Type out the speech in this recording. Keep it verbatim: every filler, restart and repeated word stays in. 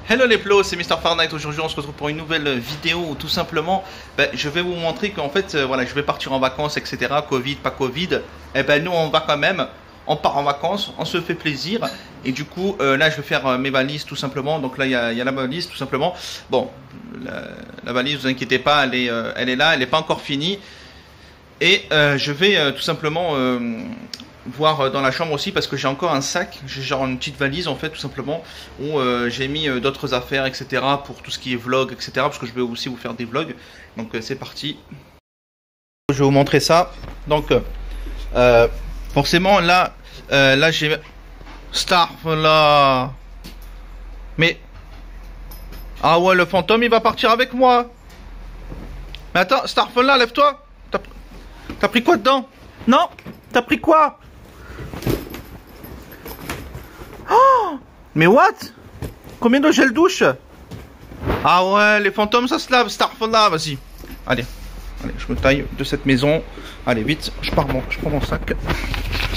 Hello les plos, c'est Mister Fortnite. Aujourd'hui on se retrouve pour une nouvelle vidéo où tout simplement ben, je vais vous montrer qu'en fait euh, voilà, je vais partir en vacances, etc. Covid, pas Covid, et ben nous on va quand même, on part en vacances, on se fait plaisir. Et du coup euh, là je vais faire euh, mes valises tout simplement. Donc là il y a, y a la valise tout simplement. Bon, la, la valise, vous inquiétez pas, elle est, euh, elle est là, elle n'est pas encore finie. Et euh, je vais euh, tout simplement euh, voir dans la chambre aussi parce que j'ai encore un sac, j'ai genre une petite valise en fait tout simplement où euh, j'ai mis euh, d'autres affaires, etc. pour tout ce qui est vlog, etc. parce que je vais aussi vous faire des vlogs. Donc euh, c'est parti. Je vais vous montrer ça. Donc euh, forcément là, euh, là j'ai Star là. Mais ah ouais, le fantôme il va partir avec moi. Mais attends, Starphone là, lève-toi. T'as pris quoi dedans? Non, t'as pris quoi? Oh, mais what? Combien de gel douche? Ah ouais, les fantômes ça se lave, Starphone là, vas-y. Allez, allez, je me taille de cette maison. Allez, vite, je pars, bon, je prends mon sac.